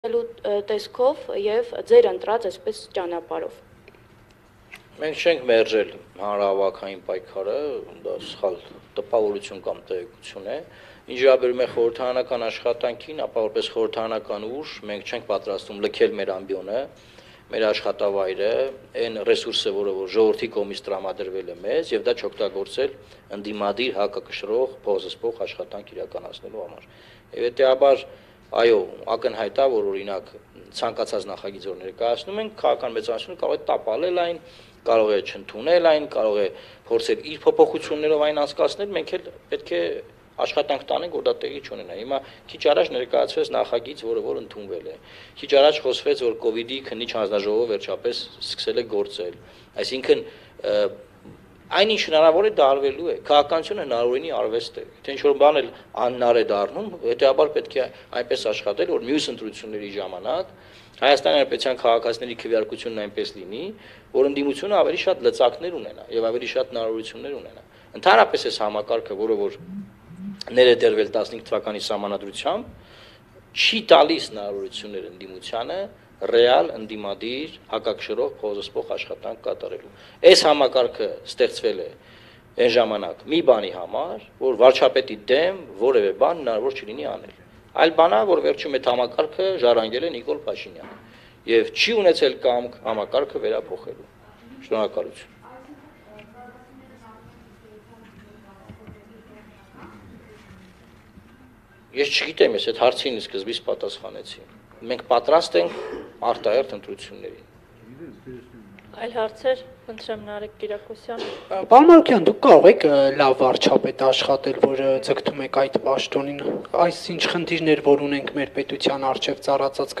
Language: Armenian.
տեսքով եւ ձեր ընտրած այսպես ճանապարհով։ Մենք չենք մերժել հանրահավաքային պայքարը, դա սխալ տպավորություն կամ տեղեկություն է։ Ինչ վերաբերում է խորհրդարանական աշխատանքին, ապա որպես խորհրդարանական ուժ մենք չենք պատրաստվում լքել մեր ամբիոնը, մեր աշխատավայրը, այն ռեսուրսը, որը ժողովրդի կողմից տրամադրվել է մեզ, եւ դա չօգտագործել ընդդիմադիր հակակշռող փոխզսպող աշխատանք իրականացնելու համար։ Եվ հետեւաբար այո, ակնհայտ է, որ օրինակ ցանկացած նախագիծ որ ներկայացնում ենք, քաղաքական մեծամասնությունը կարող է տապալել այն, կարող է չընդունել այն, կարող է փորձել իր փոփոխություններով այն անցկացնել, մենք էլ պետք է աշխատանք տանենք, որ դա տեղի չունենա։ Հիմա քիչ առաջ ներկայացվեց նախագիծ, որը ընդունվել է։ Քիչ առաջ խոսվեց, որ COVID-ի քննիչ հանձնաժողովը վերջապես սկսել է գործել։ Այսինքն այնինչ հնարավոր է դարվելու է, քաղաքականությունը հնարավորինի արվեստ է, թե ինչ-որ բան էլ անհնար է դառնում, հետեւաբար պետք է այնպես աշխատել, որ մյուս ընտրությունների ժամանակ Հայաստանի Հանրապետության քաղաքացիների քվեարկությունն այնպես լինի, որ ընդդիմությունը ավելի շատ լծակներ ունենա եւ ավելի շատ հնարավորություններ ունենա։ Ընդհանրապես այս համակարգը, որը ներդրվել 15 թվականի սահմանադրությամբ, չի տալիս հնարավորություններ ընդդիմությանը ռեալ ընդդիմադիր հակակշռող փոխզսպող աշխատանք կատարելու։ Այս համակարգը ստեղծվել է այն ժամանակ մի բանի համար, որ վարչապետի դեմ որևէ բան հնարավոր չլինի անել։ Այլ բան է, որ վերջում այդ համակարգը ժառանգել է Փաշինյանը եւ չի ունեցել կամք համակարգը վերափոխելու։ Շնորհակալություն։ Ես չգիտեմ, ես այդ հարցին սկզբից պատասխանեցի։ Մենք պատրաստ ենք արտահերթ ընտրություններին։ Այլ հարցեր, խնդրեմ Նարեկ Կիրակոսյան։ Պարոն Մարուկյան, դուք կարող եք լավ վարչապետ աշխատել, որ ձգտում եք այդ պաշտոնին, այս ինչ խնդիրներ որ ունենք մեր պետության առջև ծառացած